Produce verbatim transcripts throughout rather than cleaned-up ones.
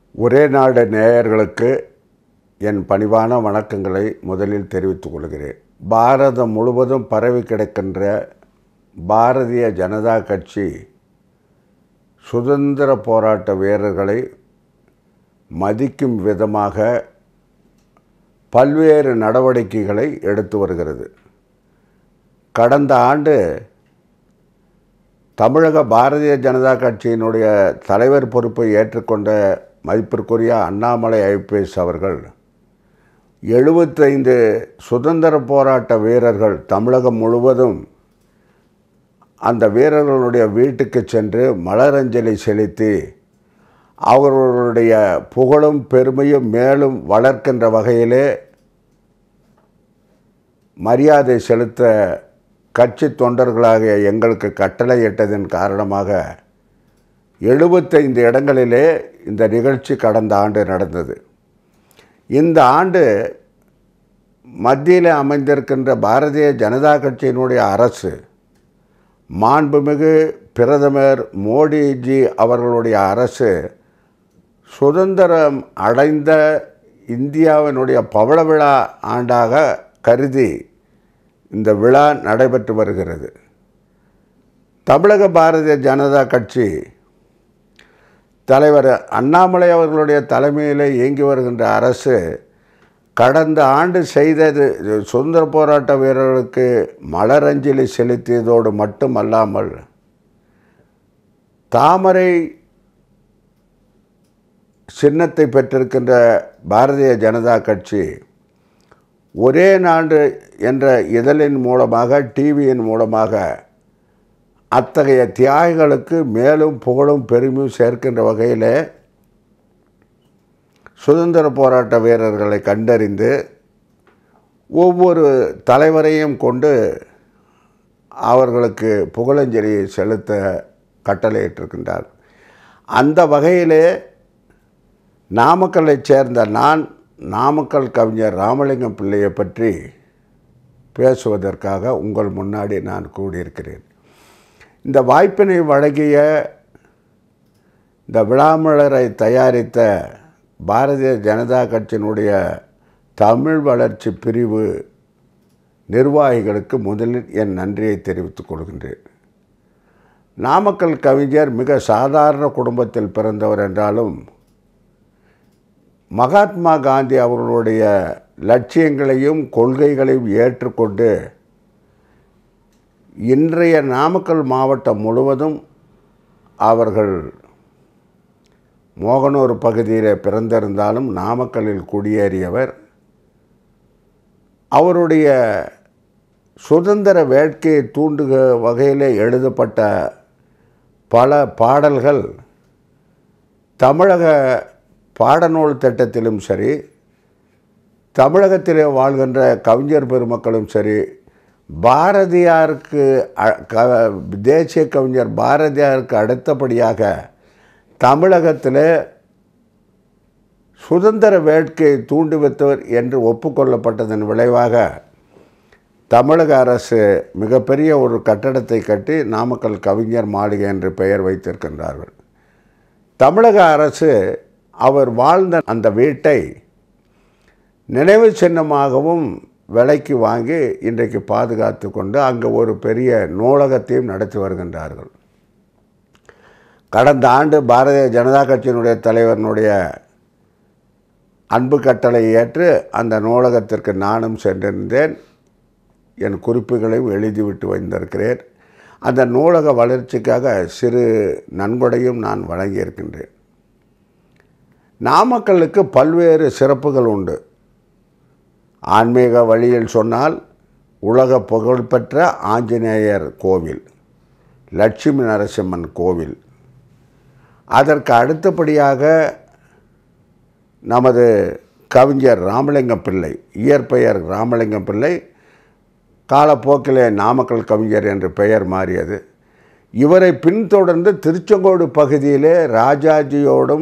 ஒரே நாடு நேயர்களுக்கு என் பணிவான வணக்கங்களை முதலில் தெரிவித்துக் கொள்கிறேன். பாரதம் முழுவதும் பரவி கிடக்கின்ற பாரதிய ஜனதா கட்சி சுதந்திர போராட்ட வீரர்களை மதிக்கும் விதமாக பல்வேறு நடவடிக்கைகளை எடுத்து வருகிறது. கடந்த ஆண்டு தமிழக பாரதிய ஜனதா கட்சியினுடைய தலைவர் பொறுப்பை ஏற்றுக்கொண்ட மதிப்பிற்குரிய அண்ணாமலை ஐபிஎஸ் அவர்கள் எழுபத்தைந்து சுதந்திர போராட்ட வீரர்கள் தமிழகம் முழுவதும் அந்த வீரர்களுடைய வீட்டுக்கு சென்று மலரஞ்சலி செலுத்தி அவர்களுடைய புகழும் பெருமையும் மேலும் வளர்க்கின்ற வகையிலே மரியாதை செலுத்த கட்சி தொண்டர்களாகிய எங்களுக்கு கட்டளையிட்டதன் காரணமாக எழுபத்தைந்து இடங்களிலே இந்த நிகழ்ச்சி கடந்த ஆண்டு நடந்தது. இந்த ஆண்டு மத்தியில் அமைந்திருக்கின்ற பாரதிய ஜனதா கட்சியினுடைய அரசு, மாண்புமிகு பிரதமர் மோடிஜி அவர்களுடைய அரசு சுதந்திரம் அடைந்த இந்தியாவினுடைய பவள விழா ஆண்டாக கருதி இந்த விழா நடைபெற்று வருகிறது. தமிழக பாரதிய ஜனதா கட்சி தலைவர் அண்ணாமலை அவர்களுடைய தலைமையில் இயங்கி வருகின்ற அரசு கடந்த ஆண்டு செய்தது சுதந்திர போராட்ட வீரர்களுக்கு மலரஞ்சலி செலுத்தியதோடு மட்டுமல்லாமல் தாமரை சின்னத்தை பெற்றிருக்கின்ற பாரதிய ஜனதா கட்சி ஒரே நாடு என்ற இதழின் மூலமாக, டிவியின் மூலமாக அத்தகைய தியாகிகளுக்கு மேலும் புகழும் பெருமையும் சேர்க்கின்ற வகையில் சுதந்திர போராட்ட வீரர்களை கண்டறிந்து ஒவ்வொரு தலைவரையும் கொண்டு அவர்களுக்கு புகழஞ்சலி செலுத்த கட்டளையிட்டிருக்கின்றார். அந்த வகையிலே நாமக்கல்லைச் சேர்ந்த நான் நாமக்கல் கவிஞர் ராமலிங்கம் பிள்ளையை பற்றி பேசுவதற்காக உங்கள் முன்னாடி நான் கூடியிருக்கிறேன். இந்த வாய்ப்பினை வழங்கிய இந்த விழாமலரை தயாரித்த பாரதிய ஜனதா கட்சியினுடைய தமிழ் வளர்ச்சி பிரிவு நிர்வாகிகளுக்கு முதலில் என் நன்றியை தெரிவித்துக் கொள்கின்றேன். நாமக்கல் கவிஞர் மிக சாதாரண குடும்பத்தில் பிறந்தவர் என்றாலும் மகாத்மா காந்தி அவர்களுடைய லட்சியங்களையும் கொள்கைகளையும் ஏற்றுக்கொண்டு இன்றைய நாமக்கல் மாவட்டம் முழுவதும் அவர்கள் மோகனூர் பகுதியில் பிறந்திருந்தாலும் நாமக்கல்லில் குடியேறியவர். அவருடைய சுதந்திர வேட்கையை தூண்டுக வகையில் எழுதப்பட்ட பல பாடல்கள் தமிழக பாடநூல் திட்டத்திலும் சரி, தமிழகத்திலே வாழ்கின்ற கவிஞர் பெருமக்களும் சரி, பாரதியாருக்கு தேசிய கவிஞர் பாரதியாருக்கு அடுத்தபடியாக தமிழகத்தில் சுதந்திர வேட்கையை தூண்டிவித்தவர் என்று ஒப்புக்கொள்ளப்பட்டதன் விளைவாக தமிழக அரசு மிகப்பெரிய ஒரு கட்டடத்தை கட்டி நாமக்கல் கவிஞர் மாளிகை என்று பெயர் வைத்திருக்கின்றார்கள். தமிழக அரசு அவர் வாழ்ந்த அந்த வீட்டை நினைவு சின்னமாகவும் விலைக்கு வாங்கி இன்றைக்கு பாதுகாத்து கொண்டு அங்கே ஒரு பெரிய நூலகத்தையும் நடத்தி வருகின்றார்கள். கடந்த ஆண்டு பாரதிய ஜனதா கட்சியினுடைய தலைவனுடைய அன்பு கட்டளை ஏற்று அந்த நூலகத்திற்கு நானும் சென்றிருந்தேன். என் குறிப்புகளையும் எழுதிவிட்டு வந்திருக்கிறேன். அந்த நூலக வளர்ச்சிக்காக சிறு நன்கொடையும் நான் வழங்கியிருக்கின்றேன். நாமக்கல்லுக்கு பல்வேறு சிறப்புகள் உண்டு. ஆன்மீக வழியில் சொன்னால் உலக புகழ்பெற்ற ஆஞ்சநேயர் கோவில், லட்சுமி நரசிம்மன் கோவில், அதற்கு அடுத்தபடியாக நமது கவிஞர் ராமலிங்கம் பிள்ளை, இயற்பெயர் ராமலிங்கம் பிள்ளை, காலப்போக்கிலே நாமக்கல் கவிஞர் என்று பெயர் மாறியது. இவரை பின்தொடர்ந்து திருச்செங்கோடு பகுதியிலே ராஜாஜியோடும்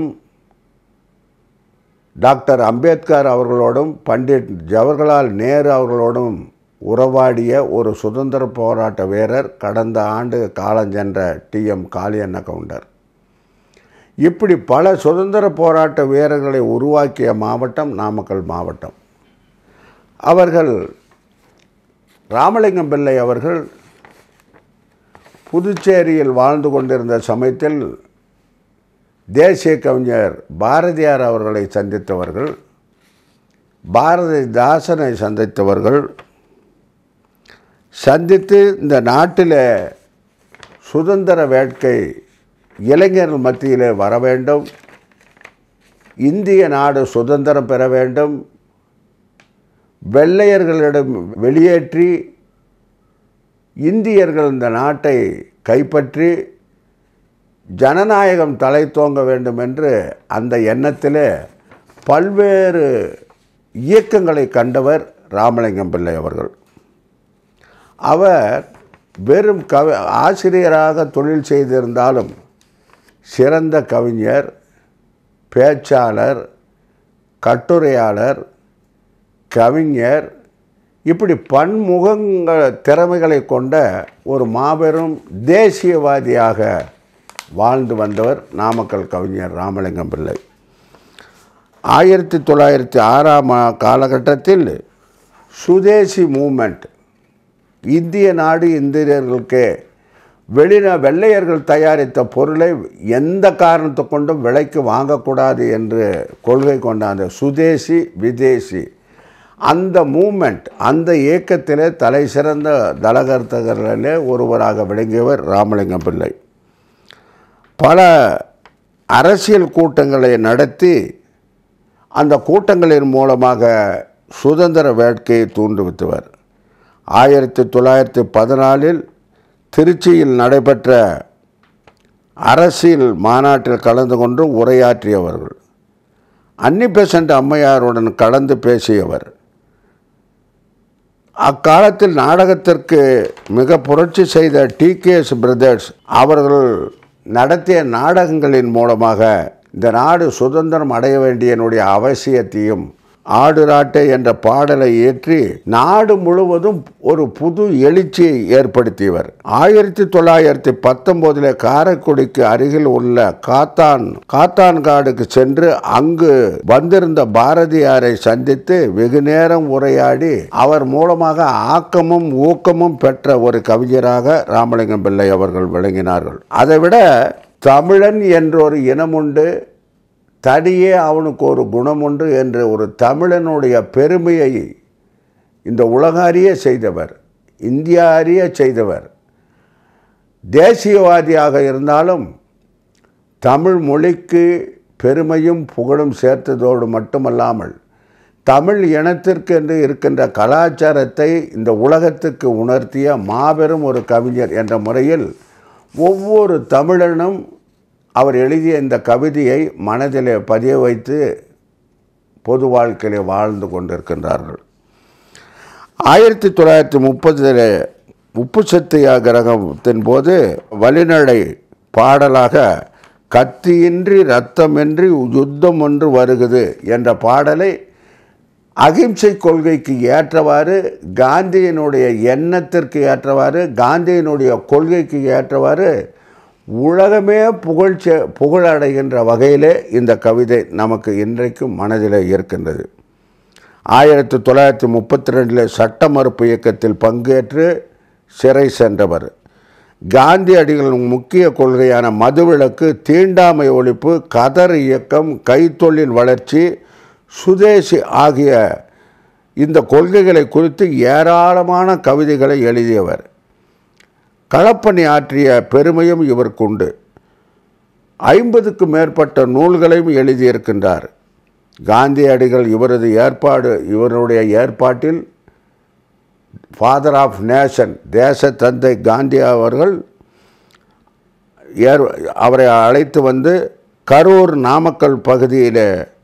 டாக்டர் அம்பேத்கர் அவர்களோடும் பண்டிட் ஜவஹர்லால் நேரு அவர்களோடும் உறவாடிய ஒரு சுதந்திர போராட்ட வீரர் கடந்த ஆண்டு காலஞ்சென்ற டி எம் காளியண்ண கவுண்டர். இப்படி பல சுதந்திர போராட்ட வீரர்களை உருவாக்கிய மாவட்டம் நாமக்கல் மாவட்டம். அவர்கள் ராமலிங்கம் பிள்ளை அவர்கள் புதுச்சேரியில் வாழ்ந்து கொண்டிருந்த சமயத்தில் தேசிய கவிஞர் பாரதியார் அவர்களை சந்தித்தவர்கள், பாரதிதாசனை சந்தித்தவர்கள். சந்தித்து இந்த நாட்டில் சுதந்திர வேட்கை இளைஞர்கள் மத்தியில் வர வேண்டும், இந்திய நாடு சுதந்திரம் பெற வேண்டும், வெள்ளையர்களிடம் வெளியேற்றி இந்தியர்கள் இந்த நாட்டை கைப்பற்றி ஜனநாயகம் தலை தோங்க வேண்டும் என்று அந்த எண்ணத்தில் பல்வேறு இயக்கங்களை கண்டவர் ராமலிங்கம் பிள்ளை அவர்கள். அவர் வெறும் கவி ஆசிரியராக தொழில் செய்திருந்தாலும் சிறந்த கவிஞர், பேச்சாளர், கட்டுரையாளர், கவிஞர், இப்படி பன்முகங்கள் திறமைகளை கொண்ட ஒரு மாபெரும் தேசியவாதியாக வாழ்ந்து வந்தவர் நாமக்கல் கவிஞர் ராமலிங்கம் பிள்ளை. ஆயிரத்தி தொள்ளாயிரத்தி ஆறாம் காலகட்டத்தில் சுதேசி மூமெண்ட், இந்திய நாடு இந்தியர்களுக்கு வெளிநா வெள்ளையர்கள் தயாரித்த பொருளை எந்த காரணத்தை கொண்டும் விலைக்கு வாங்கக்கூடாது என்று கொள்கை கொண்ட அந்த சுதேசி விதேசி அந்த மூமெண்ட், அந்த இயக்கத்திலே தலை சிறந்த தலகர்த்தகர்களிலே ஒருவராக விளங்கியவர் ராமலிங்கம் பிள்ளை. பல அரசியல் கூட்டங்களை நடத்தி அந்த கூட்டங்களின் மூலமாக சுதந்திர வேட்கையை தூண்டுவித்தவர். ஆயிரத்தி தொள்ளாயிரத்தி பதினாலில் திருச்சியில் நடைபெற்ற அரசியல் மாநாட்டில் கலந்து கொண்டு உரையாற்றியவர்கள். அன்னி பெசன்ட் அம்மையாருடன் கலந்து பேசியவர். அக்காலத்தில் நாடகத்திற்கு மிக புரட்சி செய்த டி கே எஸ் பிரதர்ஸ் அவர்கள் நடத்திய நாடகங்களின் மூலமாக இந்த நாடு சுதந்திரம் அடைய வேண்டியனுடைய அவசியத்தையும் ஆடுராட்டை என்ற பாடலை ஏற்றி நாடு முழுவதும் ஒரு புது எழுச்சியை ஏற்படுத்தியவர். ஆயிரத்தி தொள்ளாயிரத்தி பத்தொம்போதில் காரைக்குடிக்கு அருகில் உள்ள காத்தான் காத்தான்காடுக்கு சென்று அங்கு வந்திருந்த பாரதியாரை சந்தித்து வெகு நேரம் உரையாடி அவர் மூலமாக ஆக்கமும் ஊக்கமும் பெற்ற ஒரு கவிஞராக ராமலிங்கம் பிள்ளை அவர்கள் விளங்கினார்கள். அதைவிட தமிழன் என்றொரு இனமுண்டு, தனியே அவனுக்கு ஒரு குணம் உண்டு என்ற ஒரு தமிழனுடைய பெருமையை இந்த உலக அறிய செய்தவர், இந்தியா அறிய செய்தவர். தேசியவாதியாக இருந்தாலும் தமிழ் மொழிக்கு பெருமையும் புகழும் சேர்த்ததோடு மட்டுமல்லாமல் தமிழ் இனத்திற்கு என்று இருக்கின்ற கலாச்சாரத்தை இந்த உலகத்துக்கு உணர்த்திய மாபெரும் ஒரு கவிஞர் என்ற முறையில் ஒவ்வொரு தமிழனும் அவர் எழுதிய இந்த கவிதையை மனதிலே பதிய வைத்து பொது வாழ்க்கையிலே வாழ்ந்து கொண்டிருக்கின்றார்கள். ஆயிரத்தி தொள்ளாயிரத்தி முப்பதில் உப்பு சத்தியாகிரகத்தின் போது வழிநடை பாடலாக கத்தியின்றி இரத்தமின்றி யுத்தம் ஒன்று வருகிறது என்ற பாடலை அகிம்சை கொள்கைக்கு ஏற்றவாறு, காந்தியினுடைய எண்ணத்திற்கு ஏற்றவாறு, காந்தியினுடைய கொள்கைக்கு ஏற்றவாறு உலகமே புகழ்ச்ச புகழடைகின்ற வகையிலே இந்த கவிதை நமக்கு இன்றைக்கும் மனதில் இருக்கின்றது. ஆயிரத்தி தொள்ளாயிரத்தி முப்பத்தி ரெண்டில் சட்ட மறுப்பு இயக்கத்தில் பங்கேற்று சிறை சென்றவர். காந்தியடிகளின் முக்கிய கொள்கையான மதுவிலக்கு, தீண்டாமை ஒழிப்பு, கதர் இயக்கம், கைத்தொழில் வளர்ச்சி, சுதேசி ஆகிய இந்த கொள்கைகளை குறித்து ஏராளமான கவிதைகளை எழுதியவர். களப்பணி ஆற்றிய பெருமையும் இவருக்கு உண்டு. ஐம்பதுக்கும் மேற்பட்ட நூல்களையும் எழுதியிருக்கின்றார். காந்தியடிகள் இவரது ஏற்பாடு இவருடைய ஏற்பாட்டில் ஃபாதர் ஆஃப் நேஷன், தேச தந்தை காந்தி அவர்கள் ஏர் அவரை அழைத்து வந்து கரூர் நாமக்கல் பகுதியில்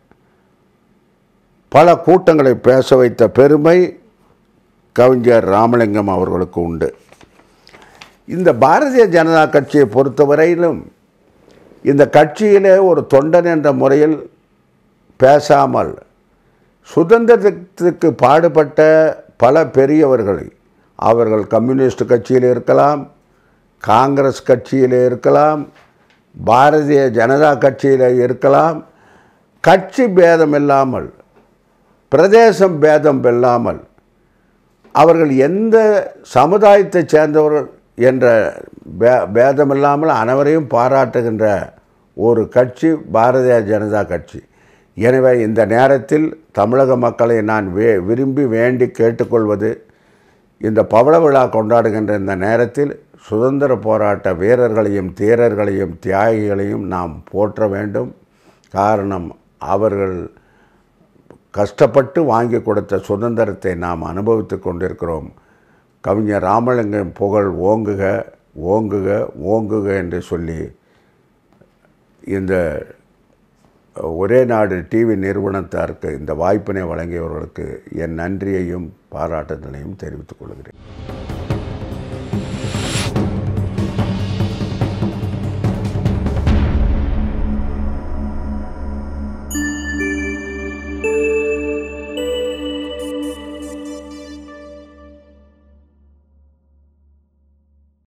பல கூட்டங்களை பேச வைத்த பெருமை கவிஞர் ராமலிங்கம் அவர்களுக்கு உண்டு. இந்த பாரதிய ஜனதா கட்சியை பொறுத்தவரையிலும் இந்த கட்சியிலே ஒரு தொண்டன் என்ற முறையில் பேசாமல் சுதந்திரத்துக்கு பாடுபட்ட பல பெரியவர்களை, அவர்கள் கம்யூனிஸ்ட் கட்சியில் இருக்கலாம், காங்கிரஸ் கட்சியில் இருக்கலாம், பாரதிய ஜனதா கட்சியில் இருக்கலாம், கட்சி பேதம் இல்லாமல், பிரதேசம் பேதம் இல்லாமல், அவர்கள் எந்த சமுதாயத்தைச் சேர்ந்தவர்கள் என்ற பே பேதமில்லாமல் அனைவரையும் பாராட்டுகின்ற ஒரு கட்சி பாரதிய ஜனதா கட்சி. எனவே இந்த நேரத்தில் தமிழக மக்களை நான் வே விரும்பி வேண்டி கேட்டுக்கொள்வது, இந்த பவள விழா கொண்டாடுகின்ற இந்த நேரத்தில் சுதந்திர போராட்ட வீரர்களையும் தீரர்களையும் தியாகிகளையும் நாம் போற்ற வேண்டும். காரணம், அவர்கள் கஷ்டப்பட்டு வாங்கி கொடுத்த சுதந்திரத்தை நாம் அனுபவித்து கொண்டிருக்கிறோம். கவிஞர் ராமலிங்கம் புகழ் ஓங்குக ஓங்குக ஓங்குக என்று சொல்லி இந்த ஒரே நாடு டிவி நிறுவனத்தாருக்கு இந்த வாய்ப்பினை வழங்கியவர்களுக்கு என் நன்றியையும் பாராட்டுதலையும் தெரிவித்துக் கொள்கிறேன்.